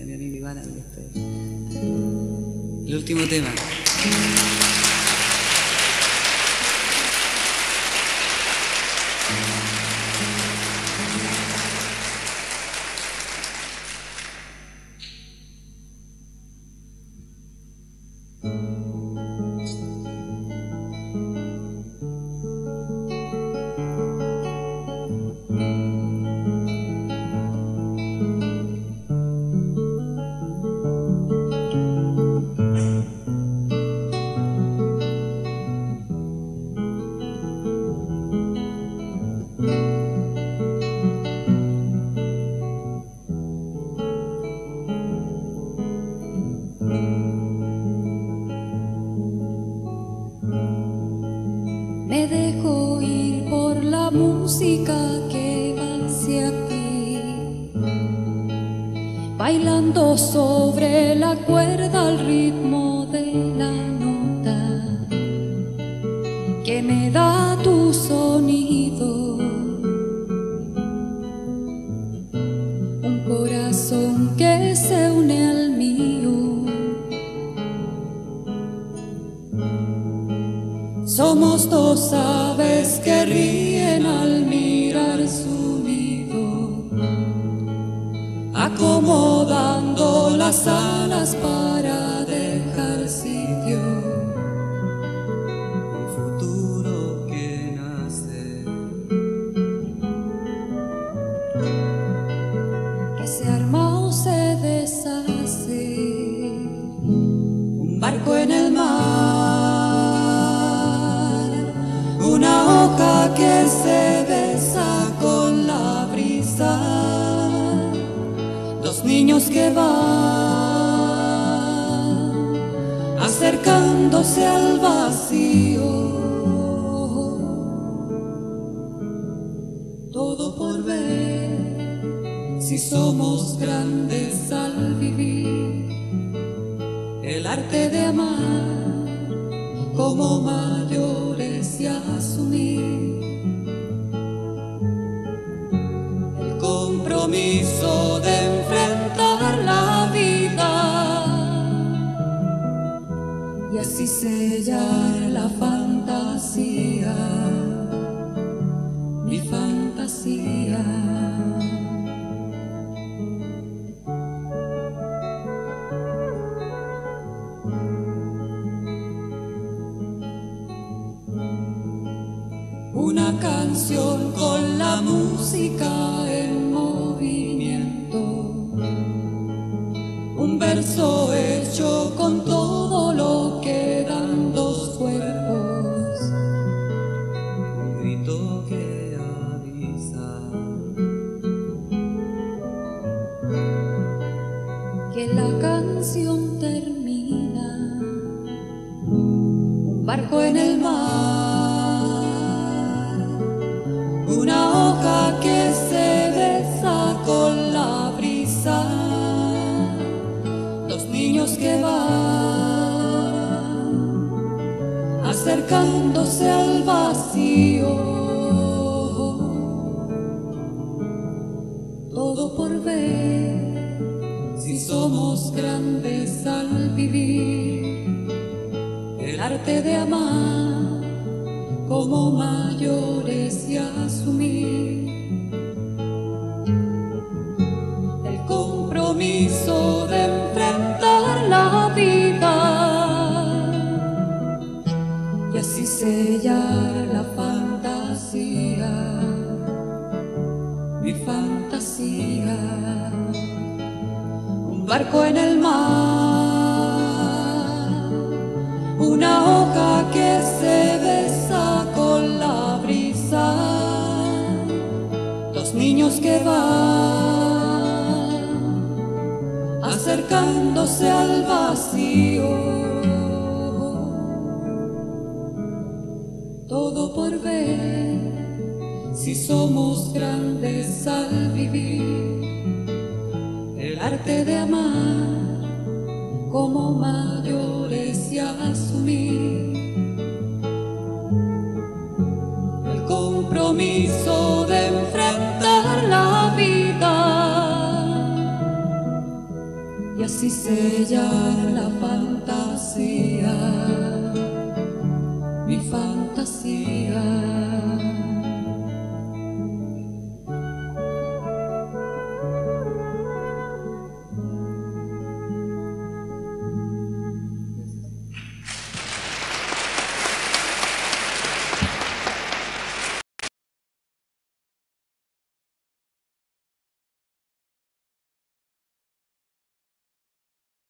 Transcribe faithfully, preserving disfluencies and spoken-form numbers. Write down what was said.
mi amigo Iván, ahí estoy. El último tema. Me dejo ir por la música que va hacia ti, bailando sobre la cuerda al ritmo de la nota que me da tu sonido. Un corazón que se une al mío. Somos dos aves que ríen al mirar su nido, acomodando las alas para dejar sitio. Un futuro que nace, que se arma o se deshace. un barco en el mar, una hoja que se besa con la brisa, dos niños que van acercándose al vacío, todo por ver si somos grandes al vivir, el arte de amar como mayores y asumir el compromiso de enfrentar la vida y así sellar la fantasía, mi fantasía. Una canción con la música en movimiento, un verso hecho con todo lo que dan dos cuerpos, un grito que avisa que la canción termina, un barco en el mar, una hoja que se besa con la brisa, dos niños que van acercándose al vacío, todo por ver si somos grandes al vivir, el arte de amar como mayores y asumir el compromiso de enfrentar la vida y así sellar la fantasía, mi fantasía. Un barco en el mar, una hoja que se besa con la brisa, dos niños que van acercándose al vacío, todo por ver si somos grandes al vivir, el arte de amar como mayores y asumir el compromiso de enfrentar la vida así sellar la pantalla.